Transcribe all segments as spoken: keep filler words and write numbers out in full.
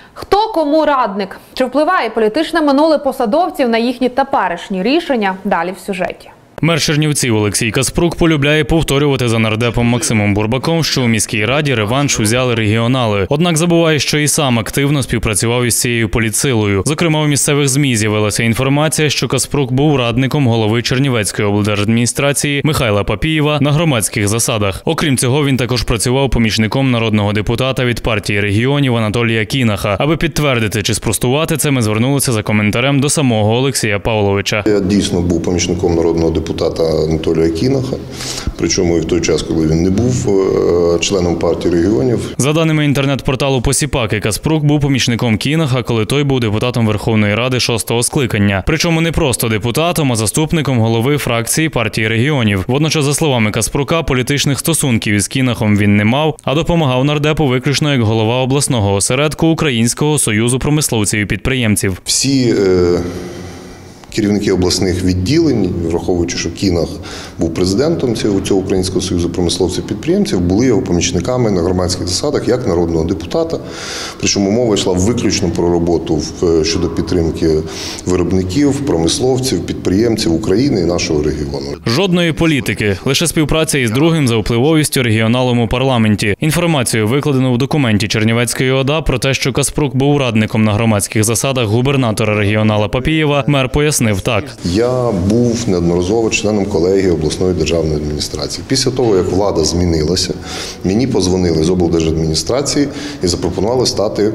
Хто кому радник? Чи впливає політичне минуле посадовців на їхні теперішні рішення? Далі в сюжеті. Мер Чернівців Олексій Каспрук полюбляє повторювати за нардепом Максимом Бурбаком, що у міській раді реванш узяли регіонали. Однак забуває, що і сам активно співпрацював із цією політсилою. Зокрема, у місцевих ЗМІ з'явилася інформація, що Каспрук був радником голови Чернівецької облдержадміністрації Михайла Папієва на громадських засадах. Окрім цього, він також працював помічником народного депутата від партії регіонів Анатолія Кінаха. Аби підтвердити чи спростувати це, ми звернулися за коментарем до самого Олексія Павловича. Я дійсно був помічником народного депутата. депутата Анатолія Кінаха, причому і в той час, коли він не був членом партії регіонів. За даними інтернет-порталу Посіпаки, Каспрук був помічником Кінаха, коли той був депутатом Верховної Ради шостого скликання. Причому не просто депутатом, а заступником голови фракції партії регіонів. Водночас, за словами Каспрука, політичних стосунків із Кінахом він не мав, а допомагав нардепу виключно як голова обласного осередку Українського союзу промисловців і підприємців. Всі е... керівники обласних відділень, враховуючи, що Кінах був президентом цього, цього Українського союзу промисловців-підприємців, були його помічниками на громадських засадах як народного депутата. Причому мова йшла виключно про роботу щодо підтримки виробників, промисловців, підприємців України і нашого регіону. Жодної політики, лише співпраця із другим за впливовістю регіоналом у парламенті. Інформацію викладено в документі Чернівецької ОДА про те, що Каспрук був радником на громадських засадах губернатора регіонала Папієва, мер пояснив так. Я був неодноразово членом колегії обласної державної адміністрації. Після того, як влада змінилася, мені подзвонили з облдержадміністрації і запропонували стати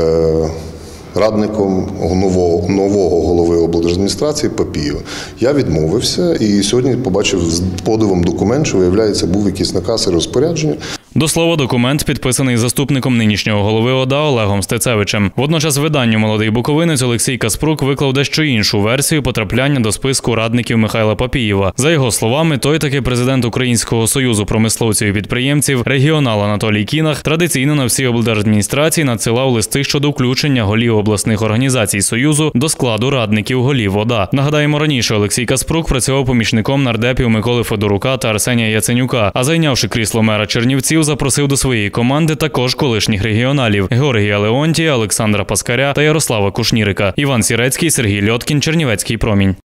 е, радником нового, нового голови облдержадміністрації Папієва. Я відмовився і сьогодні побачив з подивом документ, що, виявляється, був якийсь наказ і розпорядження. До слова, документ підписаний заступником нинішнього голови ОДА Олегом Стецевичем. Водночас виданню «Молодий буковинець» Олексій Каспрук виклав дещо іншу версію потрапляння до списку радників Михайла Папієва. За його словами, той таки президент Українського союзу промисловців і підприємців, регіонал Анатолій Кінах, традиційно на всі облдержадміністрації надсилав листи щодо включення голів обласних організацій Союзу до складу радників голів ОДА. Нагадаємо, раніше Олексій Каспрук працював помічником нардепів Миколи Федорука та Арсенія Яценюка, а зайнявши крісло мера Чернівців, запросив до своєї команди також колишніх регіоналів – Георгія Леонтія, Олександра Паскаря та Ярослава Кушнірика. Іван Сірецький, Сергій Льоткін, Чернівецький промінь.